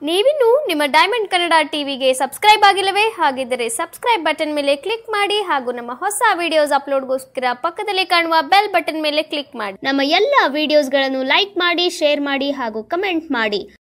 ನೀವಿನ್ನು ನಿಮ್ಮ ಡೈಮಂಡ್ ಕನ್ನಡ ಟಿವಿಗೆ ಸಬ್ಸ್ಕ್ರೈಬ್ ಆಗಿಲ್ಲವೇ? ಹಾಗಿದ್ದರೆ ಸಬ್ಸ್ಕ್ರೈಬ್ ಬಟನ್ ಮೇಲೆ ಕ್ಲಿಕ್ ಮಾಡಿ ಹಾಗೂ ನಮ್ಮ ಹೊಸ ವಿಡಿಯೋಸ್ ಅಪ್ಲೋಡ್ಗೋಸ್ಕರ ಪಕ್ಕದಲ್ಲಿ ಕಾಣುವ ಬೆಲ್ ಬಟನ್ ಮೇಲೆ ಕ್ಲಿಕ್ ಮಾಡಿ. ನಮ್ಮ ಎಲ್ಲ ವಿಡಿಯೋಸ್ಗಳನ್ನು ಲೈಕ್ ಮಾಡಿ, ಶೇರ್ ಮಾಡಿ ಹಾಗೂ ಕಮೆಂಟ್ ಮಾಡಿ.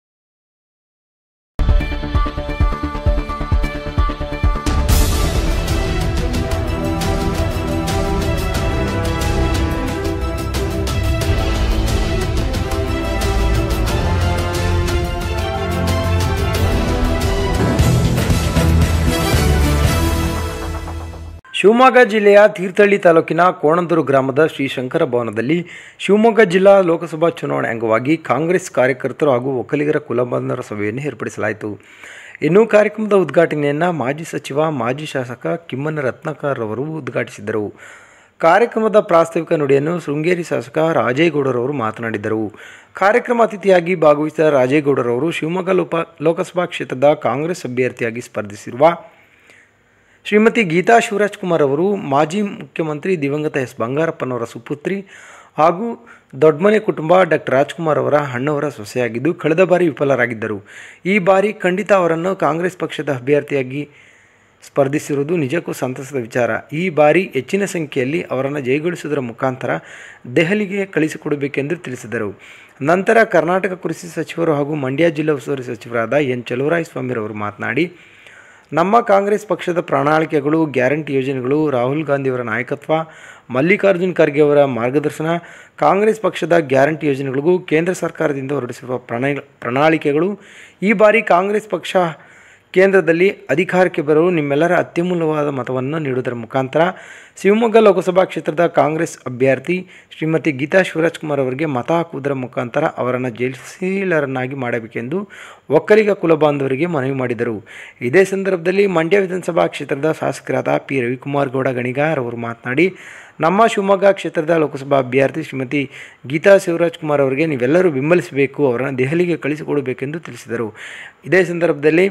ಶಿವಮೊಗ್ಗ ಜಿಲ್ಲೆಯ ತೀರ್ಥಹಳ್ಳಿ ತಾಲೂಕಿನ ಕೋಣಂದೂರು ಗ್ರಾಮದ ಶ್ರೀ ಶಂಕರ ಭವನದಲ್ಲಿ ಶಿವಮೊಗ್ಗ ಜಿಲ್ಲಾ ಲೋಕಸಭಾ ಚುನಾವಣೆ ಅಂಗವಾಗಿ ಕಾಂಗ್ರೆಸ್ ಕಾರ್ಯಕರ್ತರು ಹಾಗೂ ಒಕ್ಕಲಿಗರ ಕುಲಬಾಂಧವರ ಸಭೆಯನ್ನು ಏರ್ಪಡಿಸಲಾಯಿತು. ಇನ್ನು ಕಾರ್ಯಕ್ರಮದ ಉದ್ಘಾಟನೆಯನ್ನು ಮಾಜಿ ಸಚಿವ, ಮಾಜಿ ಶಾಸಕ ಕಿಮ್ಮನ ರತ್ನಾಕರ್ ಅವರು ಉದ್ಘಾಟಿಸಿದರು. ಕಾರ್ಯಕ್ರಮದ ಪ್ರಾಸ್ತಾವಿಕ ನುಡಿಯನ್ನು ಶೃಂಗೇರಿ ಶಾಸಕ ರಾಜೇಗೌಡರವರು ಮಾತನಾಡಿದರು. ಕಾರ್ಯಕ್ರಮ ಅತಿಥಿಯಾಗಿ ಭಾಗವಹಿಸಿದ ರಾಜೇಗೌಡರವರು ಶಿವಮೊಗ್ಗ ಲೋಕಸಭಾ ಕ್ಷೇತ್ರದ ಕಾಂಗ್ರೆಸ್ ಅಭ್ಯರ್ಥಿಯಾಗಿ ಸ್ಪರ್ಧಿಸಿರುವ ಶ್ರೀಮತಿ ಗೀತಾ ಶಿವರಾಜ್ಕುಮಾರ್ ಅವರು ಮಾಜಿ ಮುಖ್ಯಮಂತ್ರಿ ದಿವಂಗತ ಎಸ್ ಬಂಗಾರಪ್ಪನವರ ಸುಪುತ್ರಿ ಹಾಗೂ ದೊಡ್ಡಮನೆ ಕುಟುಂಬ ಡಾಕ್ಟರ್ ರಾಜ್ಕುಮಾರ್ ಅವರ ಅಣ್ಣವರ ಸೊಸೆಯಾಗಿದ್ದು ಕಳೆದ ಬಾರಿ ವಿಫಲರಾಗಿದ್ದರು. ಈ ಬಾರಿ ಖಂಡಿತ ಅವರನ್ನು ಕಾಂಗ್ರೆಸ್ ಪಕ್ಷದ ಅಭ್ಯರ್ಥಿಯಾಗಿ ಸ್ಪರ್ಧಿಸಿರುವುದು ನಿಜಕ್ಕೂ ಸಂತಸದ ವಿಚಾರ. ಈ ಬಾರಿ ಹೆಚ್ಚಿನ ಸಂಖ್ಯೆಯಲ್ಲಿ ಅವರನ್ನು ಜಯಗೊಳಿಸುವುದರ ಮುಖಾಂತರ ದೆಹಲಿಗೆ ಕಳಿಸಿಕೊಡಬೇಕೆಂದು ತಿಳಿಸಿದರು. ನಂತರ ಕರ್ನಾಟಕ ಕೃಷಿ ಸಚಿವರು ಹಾಗೂ ಮಂಡ್ಯ ಜಿಲ್ಲಾ ಉಸ್ತುವಾರಿ ಸಚಿವರಾದ ಎನ್ ಚಲುವರಾಯಸ್ವಾಮಿರವರು ಮಾತನಾಡಿ, ನಮ್ಮ ಕಾಂಗ್ರೆಸ್ ಪಕ್ಷದ ಪ್ರಣಾಳಿಕೆಗಳು, ಗ್ಯಾರಂಟಿ ಯೋಜನೆಗಳು, ರಾಹುಲ್ ಗಾಂಧಿಯವರ ನಾಯಕತ್ವ, ಮಲ್ಲಿಕಾರ್ಜುನ್ ಖರ್ಗೆ ಅವರ ಮಾರ್ಗದರ್ಶನ, ಕಾಂಗ್ರೆಸ್ ಪಕ್ಷದ ಗ್ಯಾರಂಟಿ ಯೋಜನೆಗಳಿಗೂ ಕೇಂದ್ರ ಸರ್ಕಾರದಿಂದ ಹೊರಡಿಸಿರುವ ಪ್ರಣಾಳಿಕೆಗಳು, ಈ ಬಾರಿ ಕಾಂಗ್ರೆಸ್ ಪಕ್ಷ ಕೇಂದ್ರದಲ್ಲಿ ಅಧಿಕಾರಕ್ಕೆ ಬರಲು ನಿಮ್ಮೆಲ್ಲರ ಅತ್ಯಮೂಲ್ಯವಾದ ಮತವನ್ನು ನೀಡುವುದರ ಮುಖಾಂತರ ಶಿವಮೊಗ್ಗ ಲೋಕಸಭಾ ಕ್ಷೇತ್ರದ ಕಾಂಗ್ರೆಸ್ ಅಭ್ಯರ್ಥಿ ಶ್ರೀಮತಿ ಗೀತಾ ಶಿವರಾಜ್ಕುಮಾರ್ ಅವರಿಗೆ ಮತ ಹಾಕುವುದರ ಮುಖಾಂತರ ಅವರನ್ನು ಜಯಶೀಲರನ್ನಾಗಿ ಮಾಡಬೇಕೆಂದು ಒಕ್ಕಲಿಗ ಕುಲಬಾಂಧವರಿಗೆ ಮನವಿ ಮಾಡಿದರು. ಇದೇ ಸಂದರ್ಭದಲ್ಲಿ ಮಂಡ್ಯ ವಿಧಾನಸಭಾ ಕ್ಷೇತ್ರದ ಶಾಸಕರಾದ ಪಿ ರವಿಕುಮಾರ್ ಗೌಡ ಗಣಿಗಾರ್ ಅವರು ಮಾತನಾಡಿ, ನಮ್ಮ ಶಿವಮೊಗ್ಗ ಕ್ಷೇತ್ರದ ಲೋಕಸಭಾ ಅಭ್ಯರ್ಥಿ ಶ್ರೀಮತಿ ಗೀತಾ ಶಿವರಾಜ್ಕುಮಾರ್ ಅವರಿಗೆ ನೀವೆಲ್ಲರೂ ಬೆಂಬಲಿಸಬೇಕು, ಅವರನ್ನು ದೆಹಲಿಗೆ ಕಳಿಸಿಕೊಡಬೇಕೆಂದು ತಿಳಿಸಿದರು. ಇದೇ ಸಂದರ್ಭದಲ್ಲಿ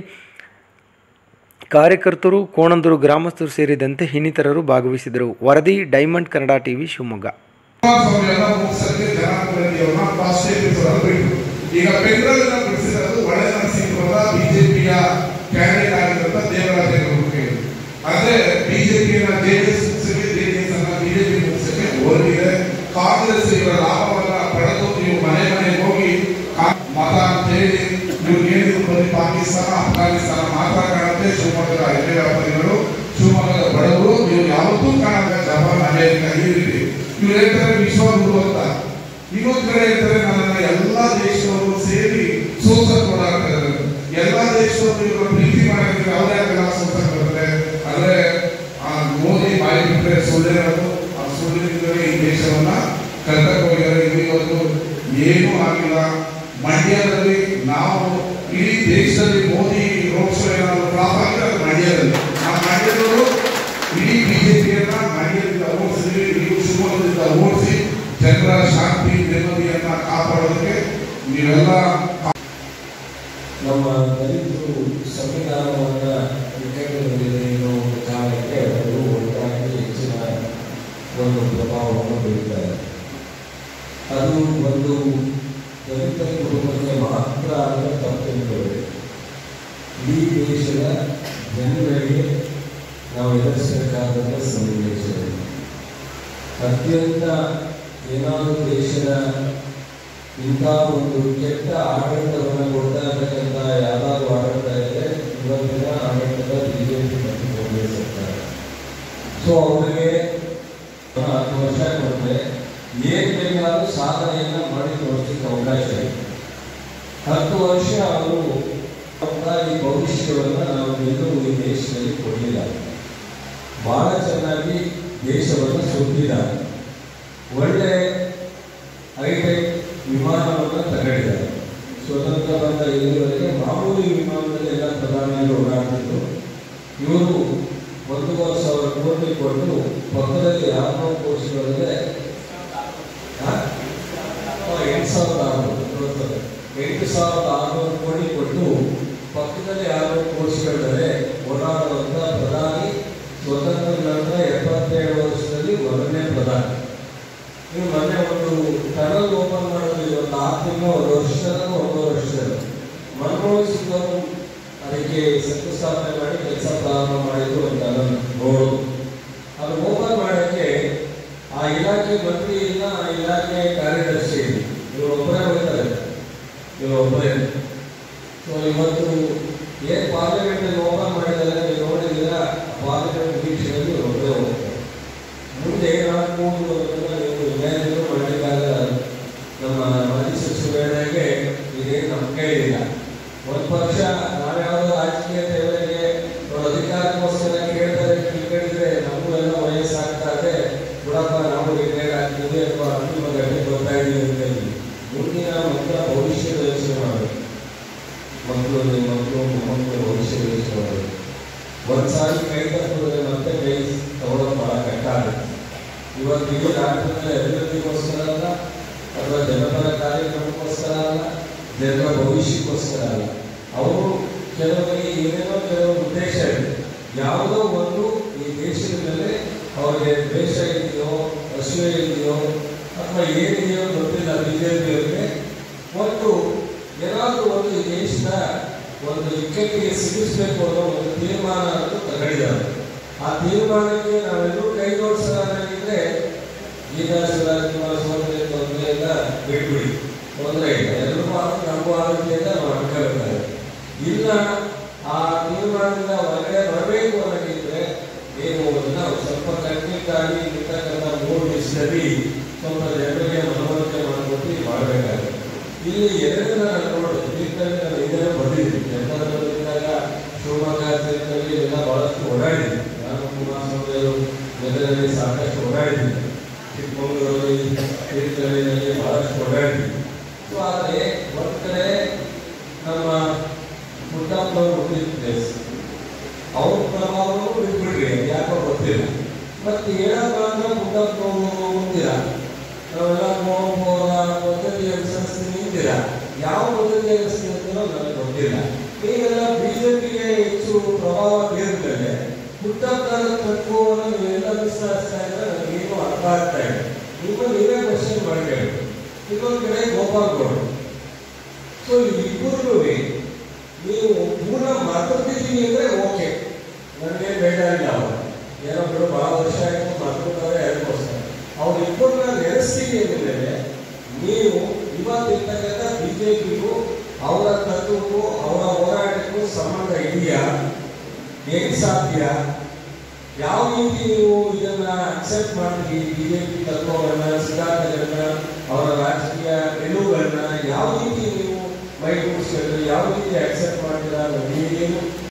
ಕಾರ್ಯಕರ್ತರು, ಕೋಣಂದೂರು ಗ್ರಾಮಸ್ಥರು ಸೇರಿದಂತೆ ಇನ್ನಿತರರು ಭಾಗವಹಿಸಿದರು. ವರದಿ ಡೈಮಂಡ್ ಕನ್ನಡ ಟಿವಿ, ಶಿವಮೊಗ್ಗ. ಈಗ ಬೆಂಗಳೂರಿನ ಬಿಡಿಸಿರೋದು ಒಳನರಸೀಪುರದ ಬಿಜೆಪಿಯ ಕ್ಯಾಂಡಿಡೇಟ್ ಆಗಿರುವಂತ ದೇವರಾಜ ಅಂದ್ರೆ ಬಿಜೆಪಿಯ ಜೆಡಿಎಸ್ ಬಿಜೆಪಿ ಮುಗಿಸಕ್ಕೆ ಹೊರಟಿದೆ. ಕಾಂಗ್ರೆಸ್ ಇವರ ಲಾಭವನ್ನ ಪಡೆದು ನೀವು ಮನೆ ಮನೆಗೆ ಹೋಗಿ ಮತ ಅಂತ ಹೇಳಿ ನೀವು ಏನಿದ್ರು ಬರೀ ಪಾಕಿಸ್ತಾನ, ಅಫ್ಘಾನಿಸ್ತಾನ ಮಾತ್ರ ಕಾಣುತ್ತೆ. ಶಿವಮೊಗ್ಗದ ಎಣ್ಣೆ ವ್ಯಾಪಾರಿಗಳು, ಶಿವಮೊಗ್ಗದ ಬಡವರು ನೀವು ಯಾವತ್ತೂ ಕಾಣುತ್ತೆ. ಜಪಾನ್, ಅಮೆರಿಕ ಈ ರೀತಿ ಇವ್ರು ಹೇಳ್ತಾರೆ ವಿಶ್ವಗುರು ಅಂತ. ಇನ್ನೊಂದು ಕಡೆ ಹೇಳ್ತಾರೆ ನನ್ನನ್ನು ಎಲ್ಲಾ ದೇಶದವರು ಸೇರಿ ಸೋಲ್ಸಕ್ ಓಡಾಡ್ತಾರೆ. ಎಲ್ಲಾ ದೇಶದವರು ಇವರು ಪ್ರೀತಿ ಮಾಡಿದ್ರೆ ಅವರೇ ಎಲ್ಲ ಸೋಲ್ಸಕ್ ಬರುತ್ತೆ. ಅಂದ್ರೆ ಮೋದಿ ಬಾಯಿ ಬಿಟ್ಟರೆ ಸುಳ್ಳಿರೋದು, ಆ ಸುಳ್ಳಿನಿಂದಲೇ ಈ ದೇಶವನ್ನ ಕಳ್ತಕ್ಕೆ ಹೋಗಿದ್ದಾರೆ. ಇವತ್ತು ಏನೂ ಆಗಿಲ್ಲ. ಮಂಡ್ಯದಲ್ಲಿ ನಾವು ಇಡೀ ದೇಶದಲ್ಲಿ ಮೋದಿ ರೋಡ್ ಶೋ ಏನಾದ್ರು ಫ್ಲಾಪ್ ಆಗಿದ್ರೆ ಅದು ಮಂಡ್ಯದಲ್ಲಿ. ಆ ಮಂಡ್ಯದವರು ಇಡೀ ಬಿಜೆಪಿಯನ್ನ ಮಂಡ್ಯದಿಂದ ಓಡಿಸಿ, ಇಡೀ ಶಿವಮೊಗ್ಗದಿಂದ ಓಡಿಸಿ ಜನರ ಶಾಂತಿ ನೆಮ್ಮದಿಯನ್ನ ಕಾಪಾಡೋದಕ್ಕೆ ನೀವೆಲ್ಲ ನಮ್ಮ ದಲಿತರು ಸಂವಿಧಾನವನ್ನ ಇರೋ ಕಾರಣಕ್ಕೆ ಅವರು ಒಟ್ಟಾಗಿ ಹೆಚ್ಚಿನ ಒಂದು ಪ್ರಭಾವವನ್ನು ಬೀರುತ್ತಾರೆ. ಅದು ಒಂದು ದಲಿತ ಕುಟುಂಬಕ್ಕೆ ಮಾತ್ರ ಅಂತ ತಪ್ಪಿಕೊಳ್ಳಿ. ಈ ದೇಶದ ಜನಗಳಿಗೆ ನಾವು ಎದುರಿಸಬೇಕಾದಂಥ ಸನ್ನಿವೇಶಗಳು ಅತ್ಯಂತ ಏನಾದರೂ ದೇಶದ ಇಂಥ ಒಂದು ಕೆಟ್ಟ ಆಡಳಿತವನ್ನು ಕೊಡ್ತಾ ಇರ್ತಕ್ಕಂಥ ಯಾವ್ದಾದ್ರು ಆಡಳಿತ ಇದ್ದರೆ ಇವತ್ತಿನ ಆಡಳಿತದ ಬಿಜೆಪಿ ಮತ್ತು ಕಾಂಗ್ರೆಸ್ ಸರ್ಕಾರ. ಸೊ ಅವರಿಗೆ 10 ವರ್ಷ ಕೊಟ್ಟರೆ ಏನ್ ಬೇಕಾದ್ರೂ ಸಾಧನೆಯನ್ನ ಮಾಡಿ ತೋರಿಸಲಿಕ್ಕೆ ಅವಕಾಶ ಇದೆ. 10 ವರ್ಷ ಅವರು ಈ ಭವಿಷ್ಯವನ್ನು ನಾವು ಎಲ್ಲೂ ಈ ದೇಶದಲ್ಲಿ ಕೊಡಲಿಲ್ಲ. ಬಹಳ ಚೆನ್ನಾಗಿ ದೇಶವನ್ನು ಸುತ್ತಿದ್ದಾರೆ. ಒಳ್ಳೆ ಹೈಟೆಕ್ ವಿಮಾನವನ್ನು ತಗೊಂಡಿದ್ದಾರೆ. ಸ್ವತಂತ್ರ ಬಂದ ಇಲ್ಲಿವರೆಗೆ ಮಾಮೂಲಿ ವಿಮಾನದಲ್ಲಿ ಎಲ್ಲ ಪ್ರಧಾನಿಗಳು ಓಡಾಡ್ತಿದ್ರು. ಇವರು 1,000 ಕೋಟಿ ಕೊಟ್ಟು ಪಕ್ಕದಲ್ಲಿ 600 ಕೋಟಿಗಳಲ್ಲದೆ 8,600 ಕೋಟಿ ಕೊಟ್ಟು ಪಕ್ಕದಲ್ಲಿ 600 ಕೋಟಿಗಳಲ್ಲದೆ ಓಡಾಡುವಂತ ಪ್ರಧಾನಿ ಸ್ವತಂತ್ರ ನಂತರ 77 ವರ್ಷದಲ್ಲಿ ಮೊದಲನೇ ಪ್ರಧಾನಿ. ನೀವು ಮೊನ್ನೆ ಒಂದು ಟನಲ್ ಓಪನ್ ಮಾಡೋದು ಇವತ್ತು 6 ತಿಂಗಳು, 1 ವರ್ಷ, 1 ವರ್ಷ ಮನಮೋಹನ್ ಸಿಂಗ್ ಅವರು ಅದಕ್ಕೆ ಶಂಕುಸ್ಥಾಪನೆ ಮಾಡಿ ಕೆಲಸ ಪ್ರಾರಂಭ ಮಾಡಿದ್ರು ಅಂತ ನಾನು ನೋಡೋದು. ಅದು ಓಪನ್ ಮಾಡೋಕ್ಕೆ ಆ ಇಲಾಖೆ ಮಂತ್ರಿ ಇಲ್ಲ, ಆ ಇಲಾಖೆ ಕಾರ್ಯದರ್ಶಿ ಇಲ್ಲ, ಇವರೊಬ್ಬರೇ ಹೋಗ್ತಾರೆ, ಇವರೊಬ್ಬರೇ. ಸೊ ಇವತ್ತು ಏನು ಪಾರ್ಲಿಮೆಂಟಲ್ಲಿ ಓಪನ್ ಮಾಡಿದ್ದಾರೆ ನೀವು ನೋಡಿದ್ದೀರಾ, ಪಾರ್ಲಿಮೆಂಟ್ ವೀಕ್ಷಣೆಯಲ್ಲಿ ಇವರೊಬ್ಬರೇ ಹೋಗ್ತಾರೆ. ಮುಂದೆ ಏನಾಗ್ಬೋದು ಅನ್ನೋದನ್ನ ನೀವು ಇಮ್ಯಾಜಿನ್ ಮಾಡಲಿಕ್ಕಾಗಲ್ಲ. ನಮ್ಮ ಮಾಜಿ ಸಚಿವರಿಗೆ ಇದೇನು ನಮ್ಮ ಕೈಲಿಲ್ಲ. ಒಂದು ಪಕ್ಷ ನಾವ್ಯಾವುದೋ ರಾಜಕೀಯ ದೇವರಿಗೆ ಅಧಿಕಾರಕ್ಕೋಸ್ಕರ ಕೇಳ್ತಾರೆ, ಕೇಳಿದ್ರೆ ನಮಗೂ ಎಲ್ಲ ವಯಸ್ಸಾಗ್ತಾ ಇದೆ, ಬಿಡಪ್ಪ ನಾವು ರಿಟೈರ್ಡ್ ಆಗ್ತೀವಿ ಅಥವಾ ಅಂತಿಮ ಘಟ್ಟಕ್ಕೆ ಬರ್ತಾ ಇದೀವಿ ಅಂತ ಹೇಳಿ ಮುಂದಿನ ಮಕ್ಕಳ ಭವಿಷ್ಯದ ಯೋಚನೆ ಮಾಡಬೇಕು. ಮಕ್ಕಳು ಮೊಮ್ಮಕ್ಕಳ ಭವಿಷ್ಯದ ಯೋಚನೆ ಮಾಡಬೇಕು. ಒಂದ್ಸಾರಿ ಕೈ ತಪ್ಪಿದ್ರೆ ಮತ್ತೆ ಕೈ ತಗೊಳ್ಳೋದು ಬಹಳ ಕಷ್ಟ ಆಗುತ್ತೆ. ಇವತ್ತು ಇಡೀ ರಾಷ್ಟ್ರದ ಅಭಿವೃದ್ಧಿಗೋಸ್ಕರ ಅಲ್ಲ, ಅಥವಾ ಜನಪರ ಕಾರ್ಯಕ್ರಮಕ್ಕೋಸ್ಕರ ಅಲ್ಲ, ಜನರ ಭವಿಷ್ಯಕ್ಕೋಸ್ಕರ ಅಲ್ಲ. ಅವರು ಕೆಲವರಿಗೆ ಏನೇನೋ ಕೆಲವು ಉದ್ದೇಶ ಇದೆ. ಯಾವುದೋ ಒಂದು ಈ ದೇಶದ ಮೇಲೆ ಅವರಿಗೆ ದ್ವೇಷ ಇದೆಯೋ, ಅಸೂಯೆ ಇದೆಯೋ, ಅಥವಾ ಏನಿದೆಯೋ ಗೊತ್ತಿಲ್ಲ ಬಿಜೆಪಿಯವರಿಗೆ. ಮತ್ತು ಏನಾದರೂ ಒಂದು ಈ ದೇಶದ ಒಂದು ಇಕ್ಕಟ್ಟಿಗೆ ಸಿಗಿಸಬೇಕು ಅನ್ನೋ ಒಂದು ತೀರ್ಮಾನ ಅಂತೂ ತಗೊಂಡಿದ್ದಾರೆ. ಆ ತೀರ್ಮಾನಕ್ಕೆ ನಾವೆಲ್ಲರೂ ಕೈ ಜೋಡಿಸೋದಾಗಿದ್ರೆ ಈಗ ಶಿವರಾಜಕುಮಾರಸ್ವಾಮಿ ತೊಂದರೆಯಿಂದ ಬಿಟ್ಬಿಡಿ, ತೊಂದರೆ ಇಲ್ಲ, ಎಲ್ಲರೂ ನಮ್ಮ ಆರೋಗ್ಯದಿಂದ ನಾವು ಅನ್ಕೋಬೇಕಾದ್ರೆ. ಇಲ್ಲ, ಆ ತೀರ್ಮಾನದಿಂದ ಹೊರಗಡೆ ಬರಬೇಕು ಅನ್ನೋದಿದ್ರೆ ಏನು ನಾವು ಸ್ವಲ್ಪ ಕಣ್ಣಿಟ್ಟಾಗಿ ಇರ್ತಕ್ಕಂಥ 3 ದಿವಸದಲ್ಲಿ ಸ್ವಲ್ಪ ಜನರಿಗೆ ಮನವರಿಕೆ ಮಾಡಿಕೊಟ್ಟು ಮಾಡಬೇಕಾಗುತ್ತೆ. ಇಲ್ಲಿ ಎರಡನ್ನ ನೋಡೋದು, ತೀರ್ಥದಲ್ಲಿ ನಾನು ಇದನ್ನೇ ಬಂದಿದ್ದೀನಿ. ಜನಪದಲ್ಲಿದ್ದಾಗ ಶಿವಮೊಗ್ಗ ತೀರ್ಥದಲ್ಲಿ ಎಲ್ಲ ಬಹಳಷ್ಟು ಓಡಾಡಿದ್ದೀನಿ. ನಾನು ಕುಮಾರಸ್ವಾಮಿಯವರು ಜನರಲ್ಲಿ ಸಾಕಷ್ಟು ಓಡಾಡಿದ್ದೀನಿ. ಚಿಕ್ಕಮಗಳೂರು ತೀರ್ಥಹಳ್ಳಿಯಲ್ಲಿ ಬಹಳಷ್ಟು ಓಡಾಡಿದ್ದೀನಿ. ಸೊ ಆದರೆ ಒಂದು ಕಡೆ ನಮ್ಮ ಪುಟ್ಟಪ್ಪನವರು ಹುಟ್ಟಿದ ಪ್ಲೇಸ್, ಅವ್ರ ಪ್ರಭಾವನೂ ಬಿಟ್ಬಿಡ್ರಿ, ಯಾಕೋ ಗೊತ್ತಿಲ್ಲ. ಮತ್ತೆ ಏನಪ್ಪ ಅಂದ್ರೆ ಪುಟ್ಟಪ್ಪನವರು ಮುಂದಿರ ನಾವೆಲ್ಲ ಹೋಗೋರ ಪದ್ಧತಿ ಅನುಸರಿಸಿ ನಿಂತಿರ, ಯಾವ ಪದ್ಧತಿ ಅನುಸರಿಸಿ ಅಂತಾರೋ ನನಗೆ ಗೊತ್ತಿಲ್ಲ. ನೀವೆಲ್ಲ ಬಿಜೆಪಿಗೆ ಹೆಚ್ಚು ಪ್ರಭಾವ ಬೀರಿದ್ರೆ ಪುಟ್ಟಪ್ಪನ ತತ್ವವನ್ನು ನೀವೆಲ್ಲ ವಿಸ್ತರಿಸ್ತಾ ಇದ್ರೆ ನನಗೇನು ಅರ್ಥ ಆಗ್ತಾ ಇದೆ. ನೀವೇ ಕ್ವಶನ್ ಮಾಡಬೇಕು. ಇನ್ನೊಂದು ಕಡೆ ಗೋಪಾಲ್ ಗೌಡ. ಸೊ ಇಬ್ಬರು ನೀವು ಪೂರ್ಣ ಮರ್ತಬಿಟ್ಟಿದ್ದೀವಿ ಅಂದ್ರೆ ಓಕೆ, ನನಗೆ ಬೇಡ ಇಲ್ಲ. ಅವರು ಏನೋ ಬಿಡು ಬಹಳ ವರ್ಷ ಆಯಿತು ಮರ್ತಬಿಟ್ಟವ್ರೆ, ಅದಕ್ಕೋಸ್ಕರ ಅವರಿಬ್ಬರನ್ನ ನೆನೆಸ್ತೀವಿ ಅಂದಮೇಲೆ ನೀವು ಇವತ್ತಿರ್ತಕ್ಕಂಥ ಬಿಜೆಪಿಗೂ ಅವರ ತತ್ವಕ್ಕೂ ಅವರ ಹೋರಾಟಕ್ಕೂ ಸಂಬಂಧ ಇದೆಯಾ? ಹೇಗೆ ಸಾಧ್ಯ? ಯಾವ ರೀತಿ ನೀವು ಇದನ್ನ ಅಕ್ಸೆಪ್ಟ್ ಮಾಡ್ತೀವಿ? ಬಿಜೆಪಿ ತತ್ವಗಳನ್ನ, ಸಿದ್ಧಾಂತಗಳನ್ನ, ಅವರ ರಾಜಕೀಯ ನಿಲುವುಗಳನ್ನ ಯಾವ ರೀತಿ ನೀವು ಮೈಗೂಡಿಸ್ಕೊಂಡ್ರೆ, ಯಾವ ರೀತಿ ಅಕ್ಸೆಪ್ಟ್ ಮಾಡ್ತೀರಾ? ನೀವೇನು